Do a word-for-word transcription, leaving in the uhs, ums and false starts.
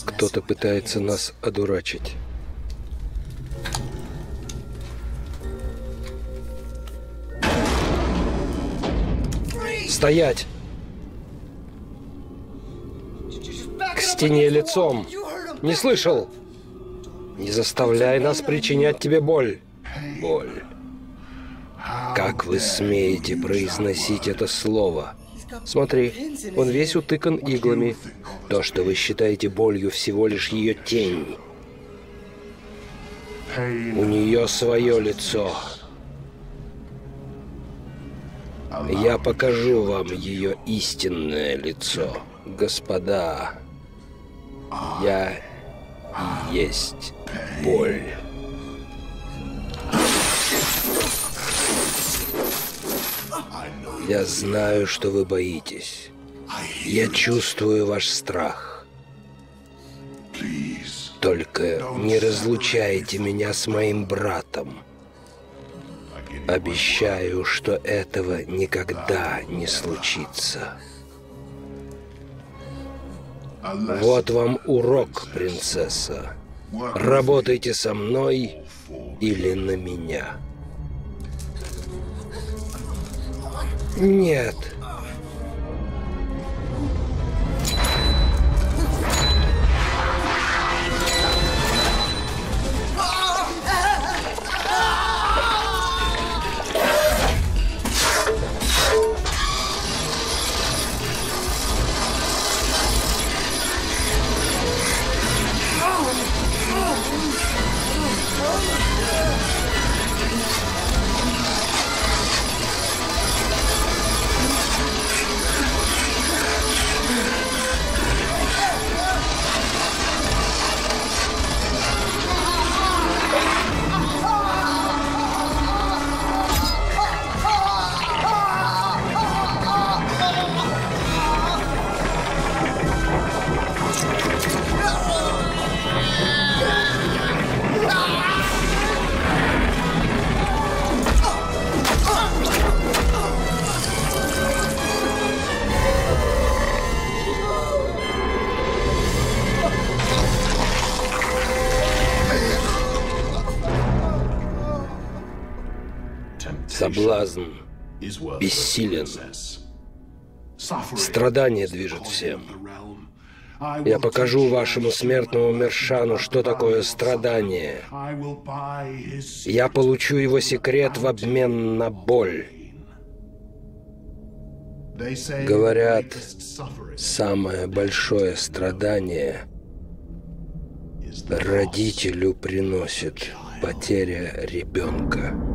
Кто-то пытается нас одурачить. Стоять! К стене лицом! Не слышал? Не заставляй нас причинять тебе боль. Боль. Как вы смеете произносить это слово? Смотри, он весь утыкан иглами. То, что вы считаете болью, всего лишь ее тень. У нее свое лицо. Я покажу вам ее истинное лицо. Господа, я и есть боль. Я знаю, что вы боитесь. Я чувствую ваш страх. Только не разлучайте меня с моим братом. Обещаю, что этого никогда не случится. Вот вам урок, принцесса. Работайте со мной или на меня. Нет. Соблазн бессилен. Страдание движет всем. Я покажу вашему смертному Мершану, что такое страдание. Я получу его секрет в обмен на боль. Говорят, самое большое страдание родителю приносит потеря ребенка.